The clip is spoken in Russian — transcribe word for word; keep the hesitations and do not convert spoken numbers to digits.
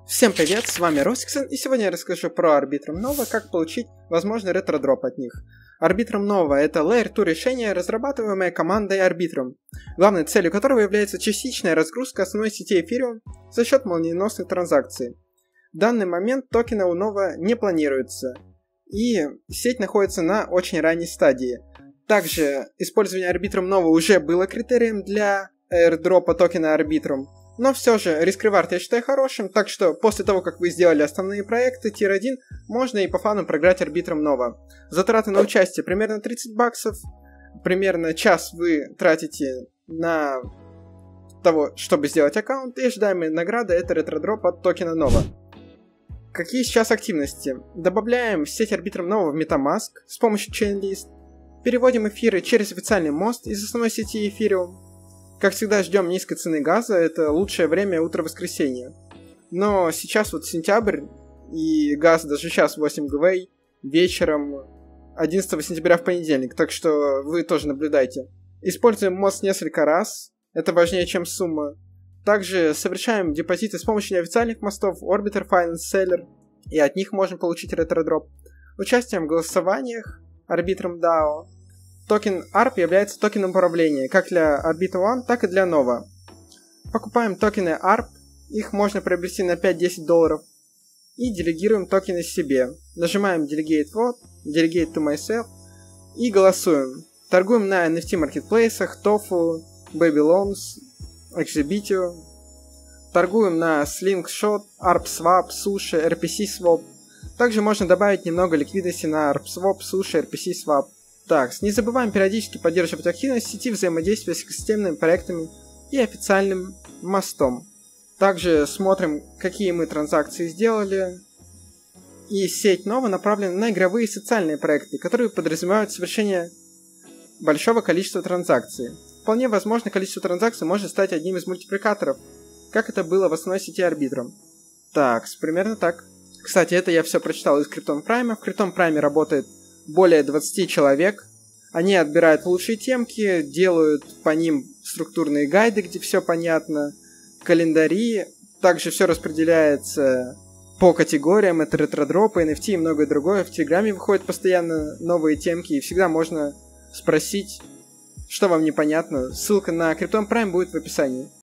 Всем привет, с вами Росиксон, и сегодня я расскажу про Arbitrum Nova, как получить возможный ретро-дроп от них. Arbitrum Nova — это Layer два решение, разрабатываемое командой Arbitrum, главной целью которого является частичная разгрузка основной сети Ethereum за счет молниеносных транзакций. В данный момент токена у Nova не планируется, и сеть находится на очень ранней стадии. Также использование Arbitrum Nova уже было критерием для airdropа токена Arbitrum. Но все же, риск-ревард я считаю хорошим, так что после того, как вы сделали основные проекты тир один, можно и по фану проиграть Arbitrum Nova. Затраты на участие примерно тридцать баксов, примерно час вы тратите на того, чтобы сделать аккаунт, и ожидаемая награда — это ретро-дроп от токена Nova. Какие сейчас активности? Добавляем сеть Arbitrum Nova в MetaMask с помощью Chainlist, переводим эфиры через официальный мост из основной сети Ethereum. Как всегда, ждем низкой цены газа, это лучшее время утро воскресенья. Но сейчас вот сентябрь, и газ даже сейчас восемь гвей, вечером одиннадцатого сентября в понедельник, так что вы тоже наблюдайте. Используем мост несколько раз, это важнее, чем сумма. Также совершаем депозиты с помощью неофициальных мостов Orbiter Finance Seller, и от них можем получить ретро-дроп. Участием в голосованиях Arbitrum дао. Токен арп является токеном управления как для Arbitrum One, так и для Nova. Покупаем токены арп, их можно приобрести на пять-десять долларов, и делегируем токены себе. Нажимаем Delegate Vote, Delegate to Myself и голосуем. Торгуем на эн эф ти-маркетплейсах, Tofu, Babylons, Exhibitio. Торгуем на Slingshot, ArpSwap, Sushi, эр пи си Swap. Также можно добавить немного ликвидности на ArpSwap, Sushi, эр пи си Swap. Так, не забываем периодически поддерживать активность сети взаимодействия с экосистемными проектами и официальным мостом. Также смотрим, какие мы транзакции сделали. И сеть Nova направлена на игровые и социальные проекты, которые подразумевают совершение большого количества транзакций. Вполне возможно, количество транзакций может стать одним из мультипликаторов, как это было в основной сети Arbitrum. Так, примерно так. Кстати, это я все прочитал из Krypton Prime. В Krypton Prime работает более двадцати человек. Они отбирают лучшие темки, делают по ним структурные гайды, где все понятно, календари. Также все распределяется по категориям, это ретро-дропы, эн эф ти и многое другое. В Телеграме выходят постоянно новые темки, и всегда можно спросить, что вам непонятно. Ссылка на Krypton Prime будет в описании.